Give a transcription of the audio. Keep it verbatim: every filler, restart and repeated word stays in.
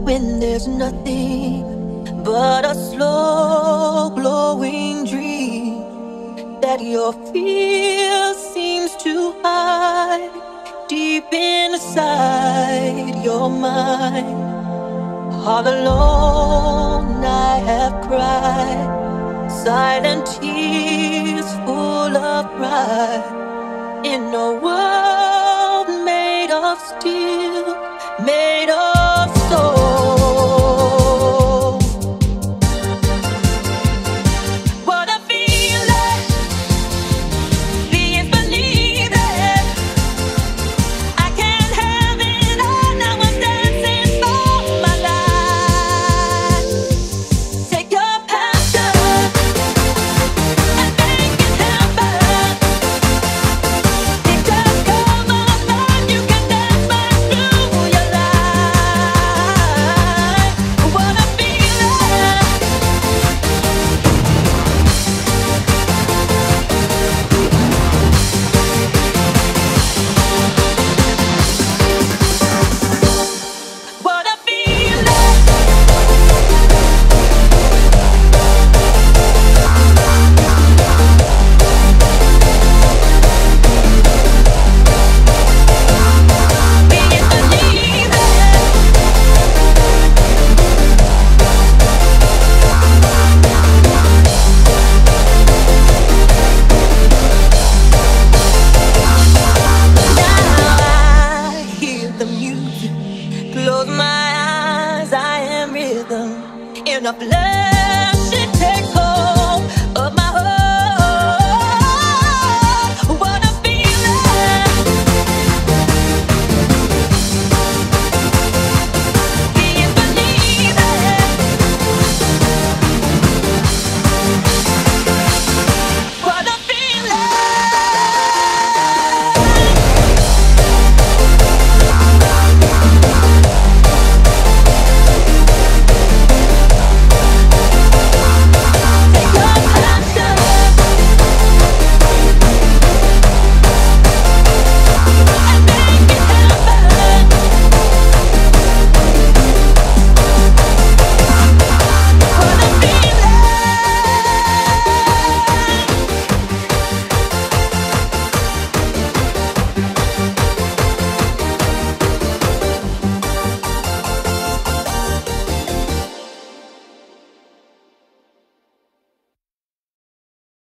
when there's nothing but a slow glowing dream that your fear seems to hide deep inside your mind. All alone I have cried silent tears full of pride in a world made of steel, made of soul. What a feeling, being beneath it. I can't have it all, now I'm dancing for my life. Take your passion and make it happen. It just come alive, you can dance right through your life. What a feeling. What a feeling. Being beneath it. Now I hear the music, close my eyes, I am rhythm in a flood